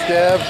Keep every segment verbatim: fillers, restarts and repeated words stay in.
Deb.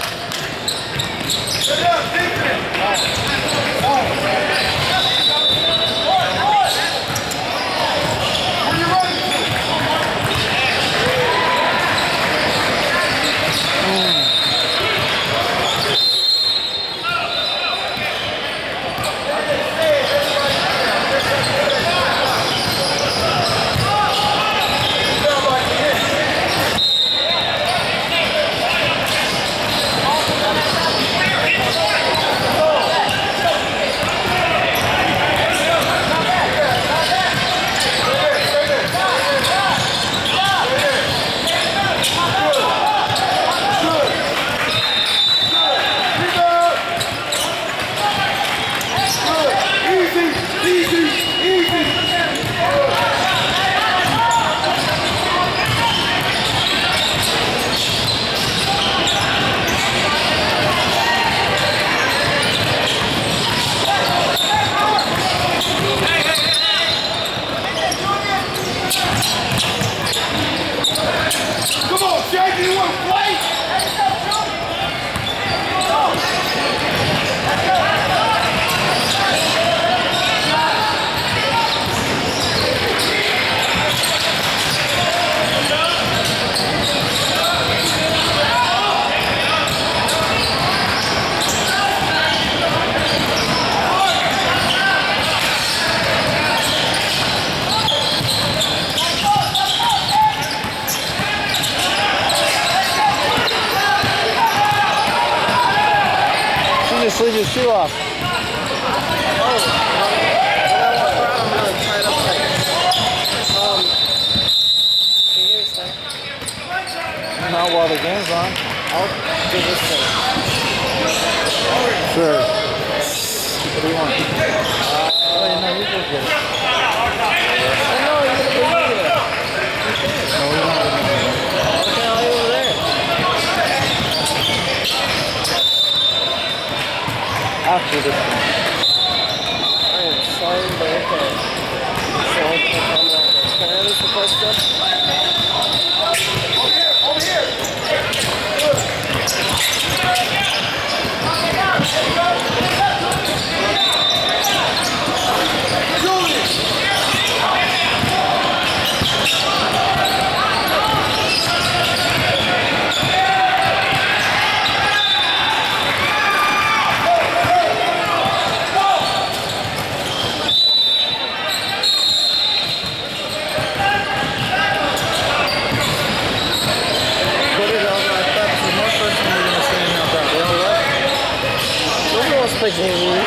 Just leave your shoe off. Oh. Um, can you start? Not while the game's on. I'll do this thing. Sure. What do you want? Uh, oh, yeah, no, you go get it. Oh, no, you're going to go get it. No, we don't. Okay, I'll leave over there. After this one. I am sorry, but okay. So I'll put on like this. Can I have this before stuff? Over here, over here. Put it over. I thought the more person we're going to stand out there. They all left. Nobody wants to play game.